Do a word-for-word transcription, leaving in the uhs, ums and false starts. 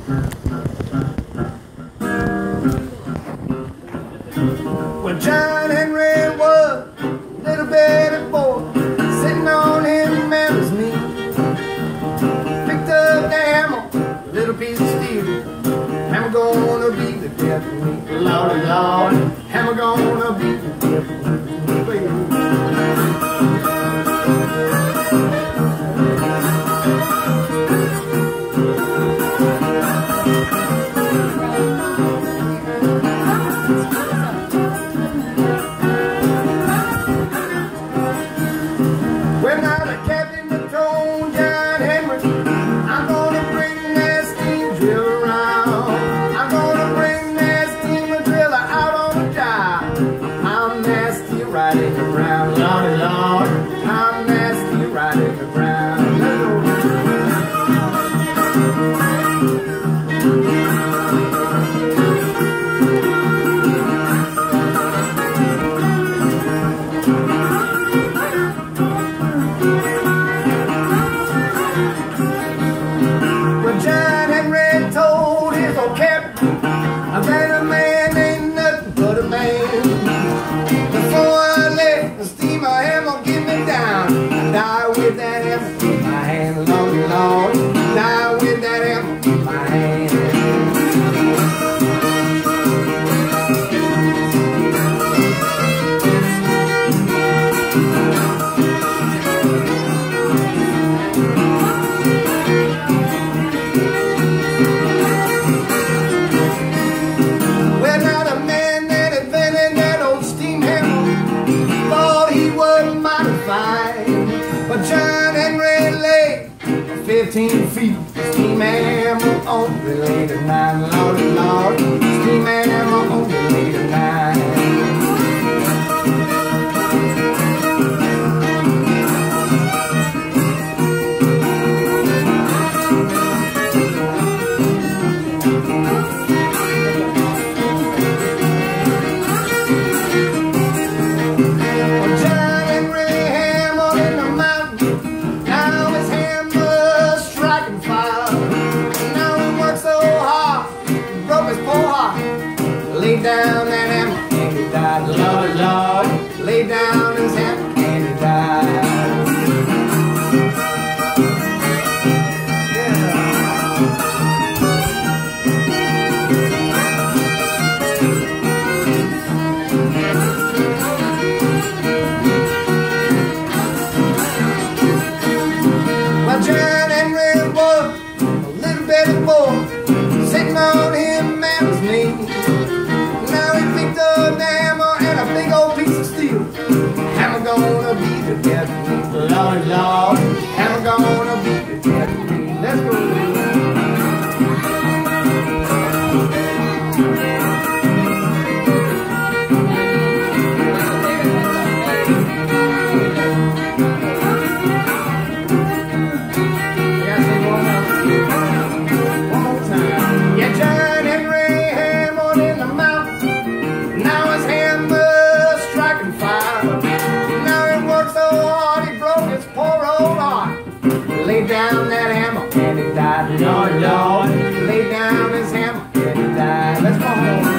Well, John Henry was a little bitty boy sitting on his mamma's knee. Picked up the hammer, a little piece of steel. Hammer gonna be the death of me, Lordy, Lord. Hammer gonna be the death of me, baby. When I'm the captain of throne, John Henry, I'm gonna bring that steam drill around. I'm gonna bring that steam driller out on the job. I'm nasty riding around, Lordy, Lord. I'm nasty riding around. John Henry told his old captain that a man ain't nothing but a man. Before I let the steamer hammer get me down, I die with that hammer in my hand, Lordy, Lord. Die with that hammer in my hand. But John Henry lay fifteen feet. Steam hammer on the late at night, Lordy, Lord. Steam hammer on the late at night. Lay down that hammer and he died, Lord, Lord. Lay down his hammer and he died. Well, John Henry was a little bitty boy sitting on his mamma's knee. Big old piece of steel. Hammer gonna be the death of me, Lord, Lord. Hammer gonna be the death of me. Let's go. Lay down that hammer and he died, Lord, Lord. Lay down his hammer and he died. Let's go home.